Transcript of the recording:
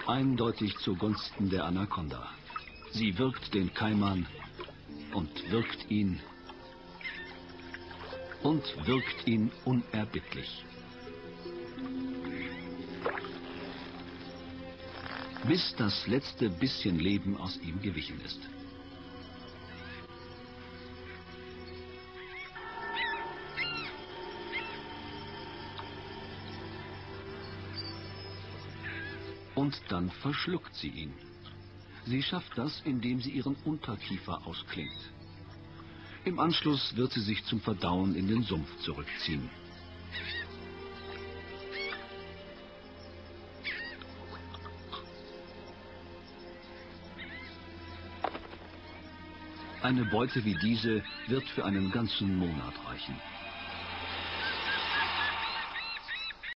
Eindeutig zugunsten der Anaconda. Sie wirkt den Kaiman und wirkt ihn unerbittlich. Bis das letzte bisschen Leben aus ihm gewichen ist. Und dann verschluckt sie ihn. Sie schafft das, indem sie ihren Unterkiefer ausklingt. Im Anschluss wird sie sich zum Verdauen in den Sumpf zurückziehen. Eine Beute wie diese wird für einen ganzen Monat reichen.